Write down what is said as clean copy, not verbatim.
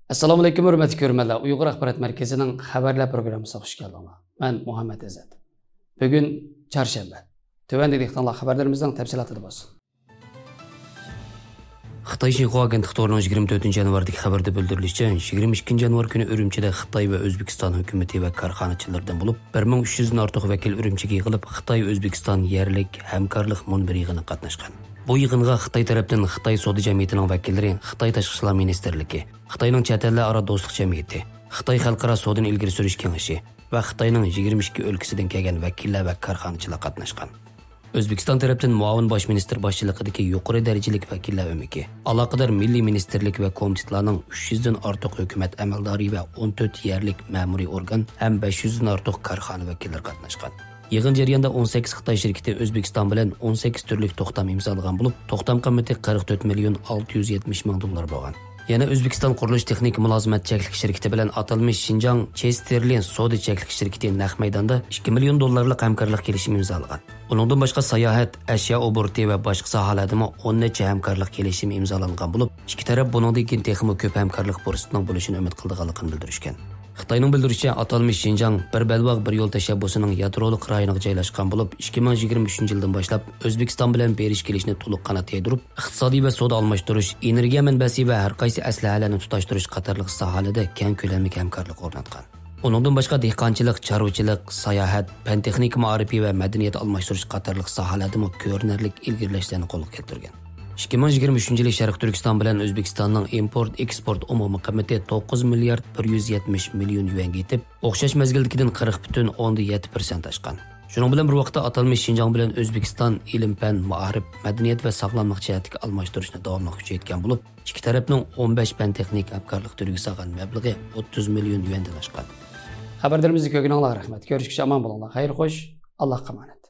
Assalomu alaykum hurmatli ko'ruvchilar. Uyg'ur axborot markazining xabarlar programmasiga xush keldinglar. Men Muhammad Azat. Bugun chorshanba. Tövəndə diqqətlə xəbərlərimizdən təfsilatı bo'lsin. Xitoy Xinhua agentligining 24 yanvardagi xabarda bildirilishicha, 22 yanvar kuni Urumchida Xitoy va O'zbekiston hukumati va korxonachilardan bo'lib 1300 dan ortiq vakil Urumchiga yig'ilib, Xitoy-O'zbekiston yerlik hamkorlik munbir yig'inida qatnashgan. Bu yig'inga Xitoy tarafdan Xitoy savdo jamiyatining vakillari, Xitoy tashqi ishlar ministrligi, Xitoyning chet ellar aro do'stlik jamiyati, Xitoy xalqaro savdoni ilgari surish kengashi va Xitoyning 22 o'lkasidan kelgan vakillar va korxonachilar qatnashgan. O'zbekiston tarafdan muavin bosh ministr boshchiligidagi yuqori darajalik vakillar o'miki, aloqador milliy ministerlik va komitetlarning 300 dan ortiq hukumat amaldori va 14 yerlik ma'muriy organ ham 500 dan ortiq korxona vakillari qatnashgan. Yig'in jarayonida 18 Xitoy shirkati O'zbekiston bilan 18 turli to'xtam imzolagan bo'lib, to'xtam qiymati 44 million 670 ming dollar bo'lgan. Yana O'zbekiston qurilish texnik mulozimat cheklik shirkati bilan atalmish Xinjiang Chesterlin savdo cheklik shirkati naq maydonda 2 million dollarlik hamkorlik kelishimi imzolagan. Uningdan boshqa sayohat, ashyo oborti va boshqa sohalarda 10 necha hamkorlik kelishimi imzolangan bo'lib, ikki taraf buningdan keyin texmo ko'p hamkorlik fursatining bo'lishini umid qilganligini bildirishgan. Xitoyning bildirishicha, atalmish Xinjiang bir balvoq bir yo'l tashabbusining yadrolik rayoniga joylashgan bo'lib, 2023 yildan boshlab O'zbekiston bilan berish kelishni to'liq qanot yedirib, iqtisodiy va savdo almashtirish, energiya manbasi va har qaysi aslahalarni tutashtirish qatorliq sohalarda keng ko'lamli hamkorlik o'rnatgan. Uningdan boshqa dehqonchilik, chorvachilik, sayohat, fan texnik ma'rifiy va madaniyat almashtirish qatorliq sohalarda ko'rinarli ilgirlashlarni qo'lga keltirgan. 2023 yili Sharq Turkiston bilan O'zbekistonning import-eksport umumiy qiymati 9 milliard 170 million yuanga yetib, o'xshash mezgildagidan 40,7% oshgan. Shuning bilan bir vaqtda atalmish Xinjiang bilan O'zbekiston ilm-fan, ma'rif, madaniyat va sog'lomlik jihatida almashtirishni davomli kuchaytirgan bo'lib, ikki tarafning 15 fan texnik hamkorlik turiga solgan mablag'i 30 million yuandan oshgan. Xabarlarimizni ko'rganingizga rahmat. Ko'rishguncha omon bo'linglar. Xayr xo'sh, Allohga emanet.